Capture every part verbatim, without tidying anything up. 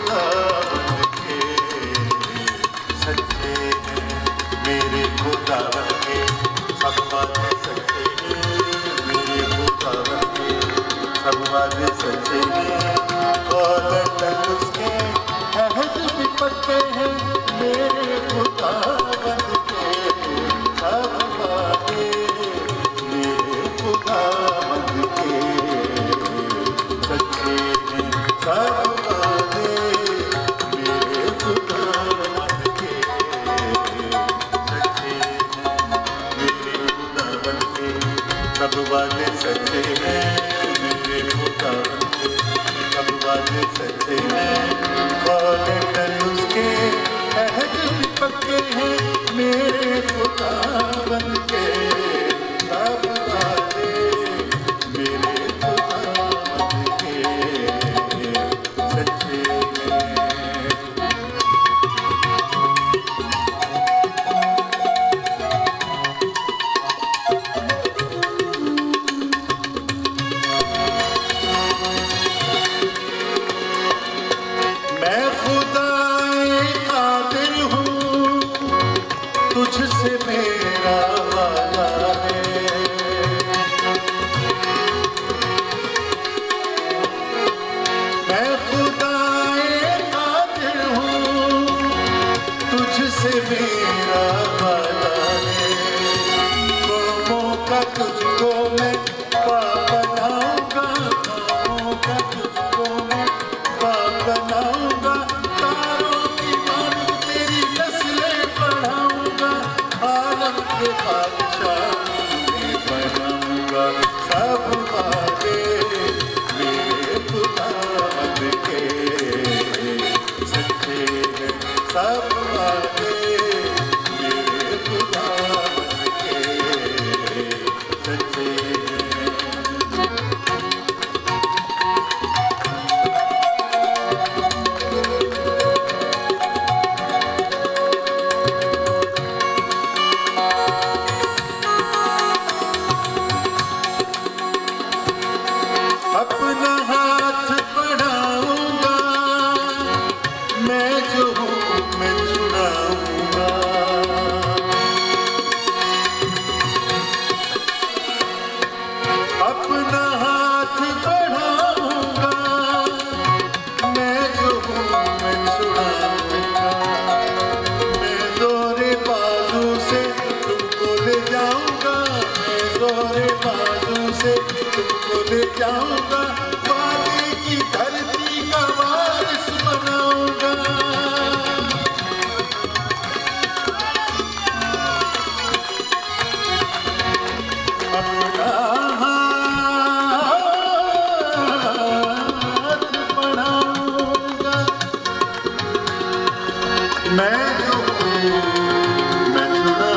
खुदावन के सच्चे हैं, मेरे खुदावन के सब वादे सच्चे हैं, मेरे खुदावन के सब वादे सच्चे हैं, कौल तक उसके अहद भी पक्के हैं, मेरे खुदावन के सब वादे, मेरे खुदावन के सच्चे हैं, सब वादे मेरे खुदावन के सच्चे हैं, मेरे खुदावन के सब वादे सच्चे हैं, मेरे खुदावन के सब वादे सच्चे हैं, कौल तक उसके अहद भी पक्के हैं, मेरे खुदावन के सब वादे मेरे खुदावन के सच्चे हैं। मैं खुदाए कादिर हूँ, तुझसे मेरा वादा है, मैं खुदाए कादिर हूँ, तुझसे मेरा वादा है, कौमों का तुझको मैं बाप बनाऊंगा, कौमों का तुझको मैं बाप बनाऊंगा, तारों की मानो तेरी नस्लें बढ़ाऊंगा, आलम के बादशाह मैं बनाऊंगा, सब वादे मेरे खुदावन के सच्चे हैं, सब वादे मेरे खुदावन के सच्चे हैं। अपना हाथ बढ़ाऊंगा, मैं जो हूँ मैं छुड़ाऊंगा, अपना हाथ बढ़ाऊंगा, मैं जो हूँ मैं छुड़ाऊंगा, मैं जोरे बाजू से तुमको ले जाऊंगा, मैं जोरे बाजू से तुमको ले जाऊंगा, वादे की धरती का वारिस बनाऊंगा, अपना हाथ बढ़ाऊंगा, मैं जो हूँ मैं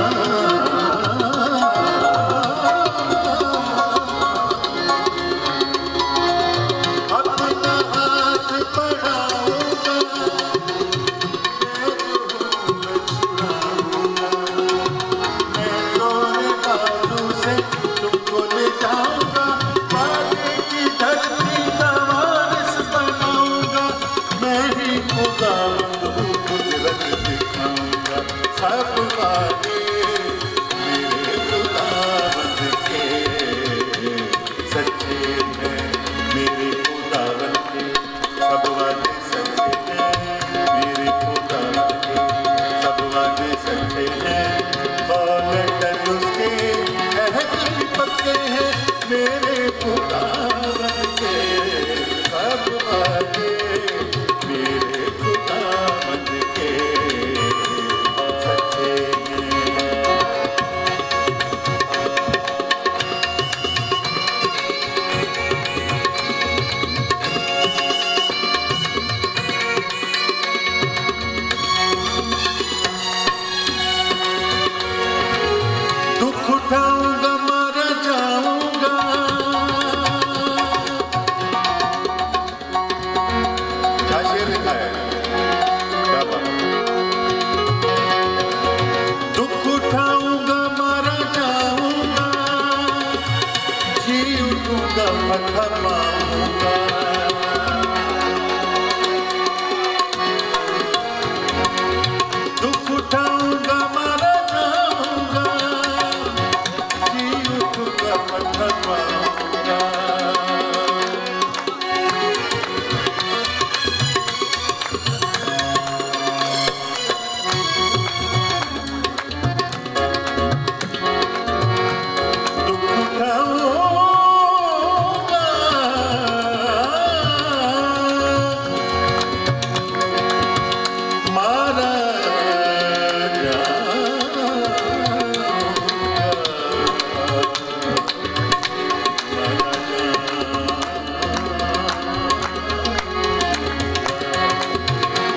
अपना हाथ बढ़ाऊंगा, मैं जो हूँ मैं छुड़ाऊंगा, मैं जोरे बाजू से तुमको ले जाऊंगा, वादे की धरती का वारिस बनाऊंगा, मैं ही खुदावंद हूँ, कुदरत दिखाऊंगा, सब वादे मेरे खुदावंद के सच्चे हैं, मेरे खुदावन के सब वादे सच्चे हैं, मेरे खुदावन के सब वादे सच्चे हैं, कौल तक उसके अहद भी पक्के हैं, मेरे खुदावन के सब वादे मेरे खुदावन के सच्चे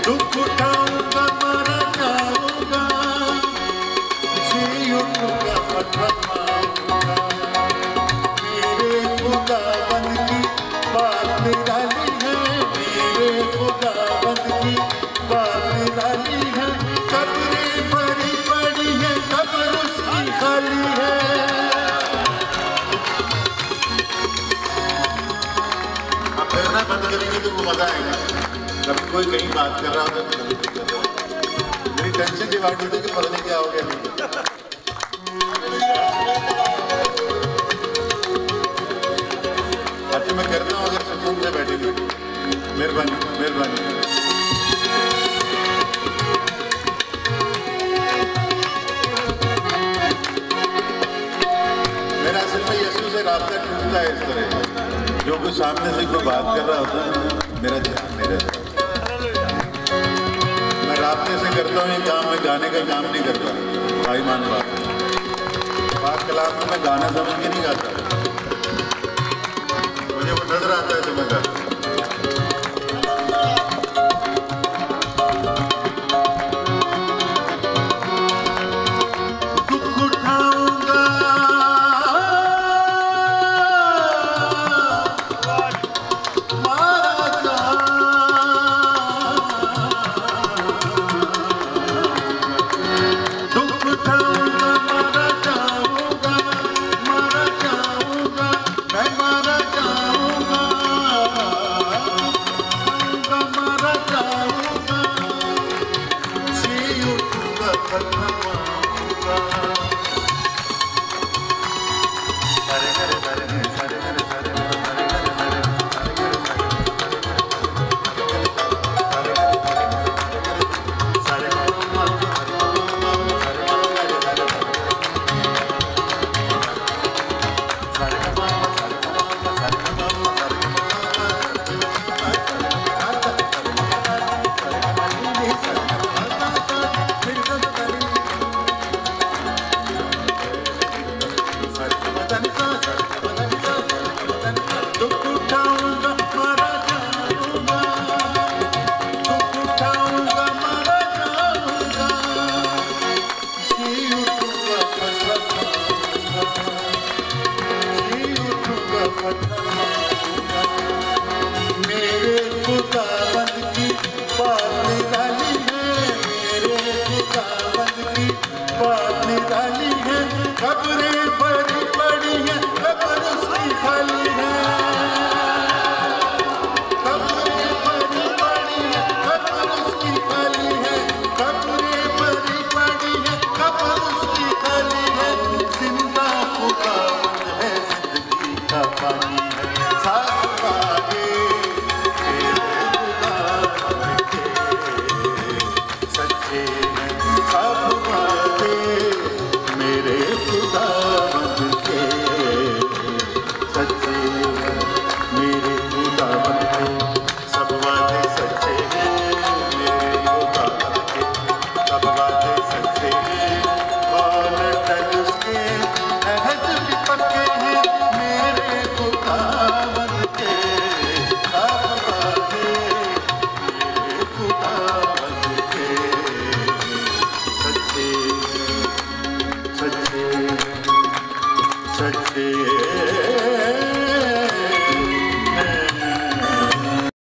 दुख उठाऊंगा मारा जाऊंगा, जी उठूंगा पथराऊंगा। मेरे खुदाबंद की बात निराली है, मेरे खुदाबंद की बात निराली है। कब्रें भरी पड़ी है, कब्र उसकी खाली है। अब करना बंद करेंगे तो वो मजा आएगा। जब कोई कहीं बात कर रहा होता है तो कभी दिक्कत हो, मेरी टेंशन डिवाइड होती है कि पता नहीं क्या हो गया। अच्छा मैं करता हूँ, अगर सुकून से बैठेंगे। मेहरबानी मेहरबानी। मेरा असल में यीशु से रास्ता टूटता है इस तरह, जो कोई सामने से कोई बात कर रहा होता है मेरा ध्यान नहीं रहता। मैं रास्ते से करता हूँ ये काम, मैं गाने का काम नहीं करता। भाई मान बात पाक कलाम में मैं गाना समझ के नहीं गाता, मुझे वो नजर आता है तो मैं गाता।